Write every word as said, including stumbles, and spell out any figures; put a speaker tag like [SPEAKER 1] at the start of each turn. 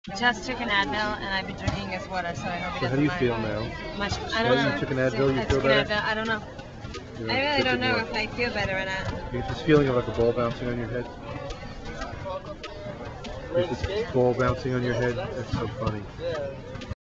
[SPEAKER 1] Just took an Advil and I've been drinking his water, so I hope he
[SPEAKER 2] So how
[SPEAKER 1] doesn't
[SPEAKER 2] do you
[SPEAKER 1] mind.
[SPEAKER 2] feel now?
[SPEAKER 1] Much. I don't
[SPEAKER 2] Yeah,
[SPEAKER 1] know.
[SPEAKER 2] you took an Advil, you
[SPEAKER 1] I
[SPEAKER 2] feel
[SPEAKER 1] took an
[SPEAKER 2] better?
[SPEAKER 1] Advil. I don't know.
[SPEAKER 2] You know,
[SPEAKER 1] I really
[SPEAKER 2] take
[SPEAKER 1] don't
[SPEAKER 2] it
[SPEAKER 1] know
[SPEAKER 2] more.
[SPEAKER 1] if I feel better or not.
[SPEAKER 2] You get this feeling of like a ball bouncing on your head. There's this ball bouncing on your head. That's so funny.